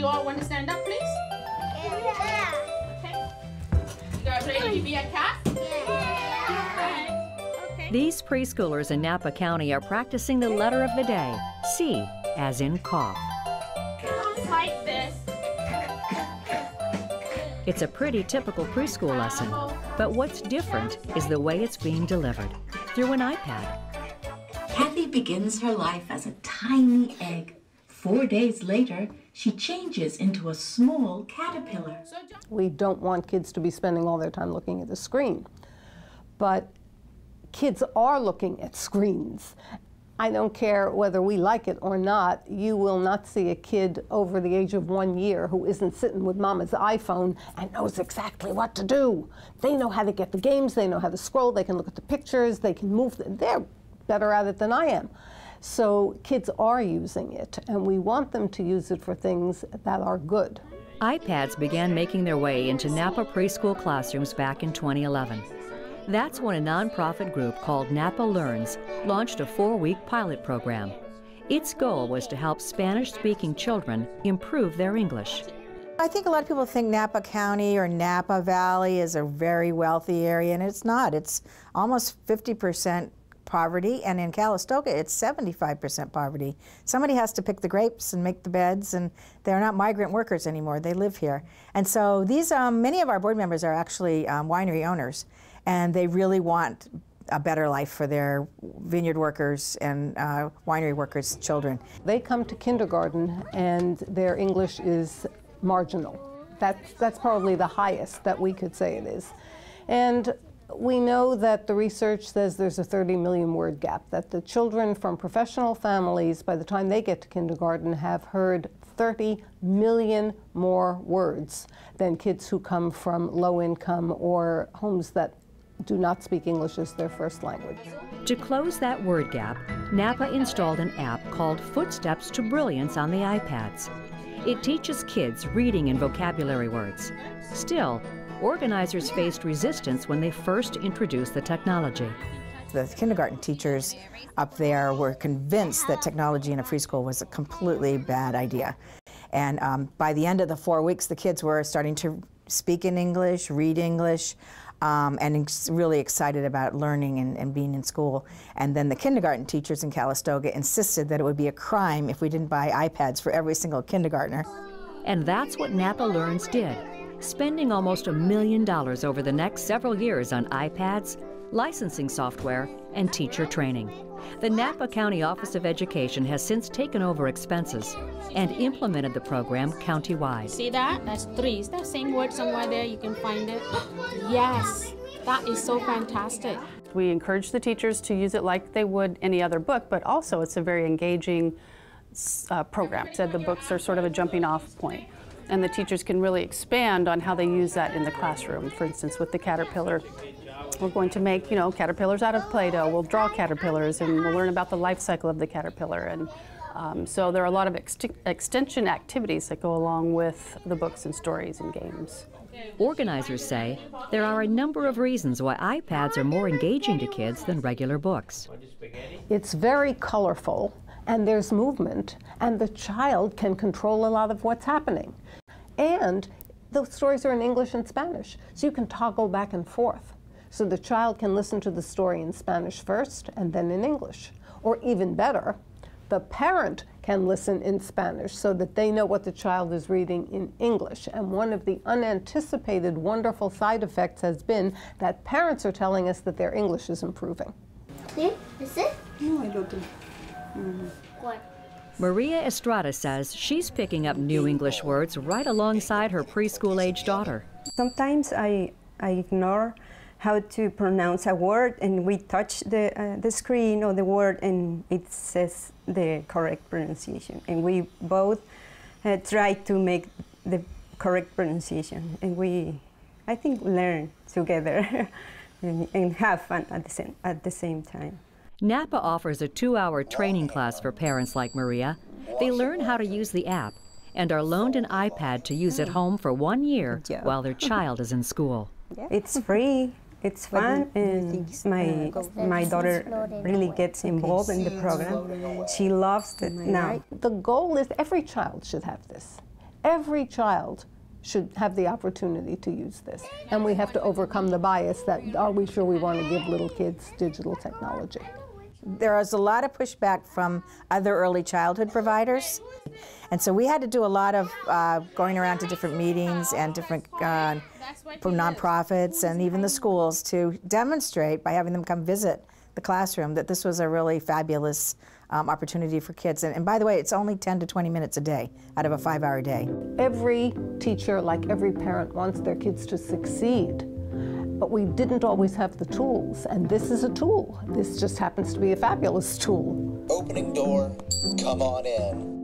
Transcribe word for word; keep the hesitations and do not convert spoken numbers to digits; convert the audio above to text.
you all want to stand up, please? Yeah. Okay. You guys ready to be a cat? Yeah. Okay. These preschoolers in Napa County are practicing the letter of the day, C, as in cough. Sounds like this. It's a pretty typical preschool lesson, but what's different is the way it's being delivered, through an iPad. Kathy begins her life as a tiny egg. Four days later, she changes into a small caterpillar. We don't want kids to be spending all their time looking at the screen, but kids are looking at screens. I don't care whether we like it or not, you will not see a kid over the age of one year who isn't sitting with mama's iPhone and knows exactly what to do. They know how to get the games, they know how to scroll, they can look at the pictures, they can move, they're better at it than I am. So kids are using it, and we want them to use it for things that are good. iPads began making their way into Napa preschool classrooms back in twenty eleven. That's when a nonprofit group called Napa Learns launched a four-week pilot program. Its goal was to help Spanish-speaking children improve their English. I think a lot of people think Napa County or Napa Valley is a very wealthy area, and it's not. It's almost fifty percent poverty, and in Calistoga it's seventy-five percent poverty. Somebody has to pick the grapes and make the beds, and they're not migrant workers anymore. They live here. And so these, um, many of our board members are actually um, winery owners, and they really want a better life for their vineyard workers and uh, winery workers' children. They come to kindergarten and their English is marginal. That's, that's probably the highest that we could say it is. And we know that the research says there's a thirty million word gap, that the children from professional families, by the time they get to kindergarten, have heard thirty million more words than kids who come from low income or homes that do not speak English as their first language. To close that word gap, Napa installed an app called Footsteps to Brilliance on the iPads. It teaches kids reading and vocabulary words. Still, organizers faced resistance when they first introduced the technology. The kindergarten teachers up there were convinced that technology in a preschool was a completely bad idea. And um, by the end of the four weeks, the kids were starting to speak in English, read English, um, and ex really excited about learning and, and being in school. And then the kindergarten teachers in Calistoga insisted that it would be a crime if we didn't buy iPads for every single kindergartner. And that's what Napa Learns did, spending almost a million dollars over the next several years on iPads, licensing software, and teacher training. The Napa County Office of Education has since taken over expenses and implemented the program countywide. See that? That's three. Is that the same word somewhere there? You can find it. Yes, that is so fantastic. We encourage the teachers to use it like they would any other book, but also it's a very engaging uh, program. So the books are sort of a jumping off point, and the teachers can really expand on how they use that in the classroom. For instance, with the caterpillar, we're going to make, you know, caterpillars out of Play-Doh. We'll draw caterpillars, and we'll learn about the life cycle of the caterpillar. And um, so there are a lot of ex extension activities that go along with the books and stories and games. Organizers say there are a number of reasons why iPads are more engaging to kids than regular books. It's very colorful, and there's movement, and the child can control a lot of what's happening. And the stories are in English and Spanish, so you can toggle back and forth. So the child can listen to the story in Spanish first and then in English. Or even better, the parent can listen in Spanish so that they know what the child is reading in English. And one of the unanticipated wonderful side effects has been that parents are telling us that their English is improving. Yeah, is it? No, I don't think. Mm. What? Maria Estrada says she's picking up new English words right alongside her preschool-age daughter. Sometimes I, I ignore how to pronounce a word, and we touch the, uh, the screen or the word and it says the correct pronunciation. And we both uh, try to make the correct pronunciation. And we, I think, learn together and, and have fun at the same, at the same time. Napa offers a two-hour training class for parents like Maria. They learn how to use the app and are loaned an iPad to use at home for one year while their child is in school. It's free. It's fun, and my, my daughter really gets involved in the program. She loves it now. The goal is every child should have this. Every child should have the opportunity to use this. And we have to overcome the bias that, are we sure we want to give little kids digital technology? There was a lot of pushback from other early childhood providers. And so we had to do a lot of uh, going around to different meetings and different uh, from nonprofits and even the schools to demonstrate by having them come visit the classroom that this was a really fabulous um, opportunity for kids. And, and by the way, it's only ten to twenty minutes a day out of a five-hour day. Every teacher, like every parent, wants their kids to succeed. But we didn't always have the tools, and this is a tool. This just happens to be a fabulous tool. Opening door, come on in.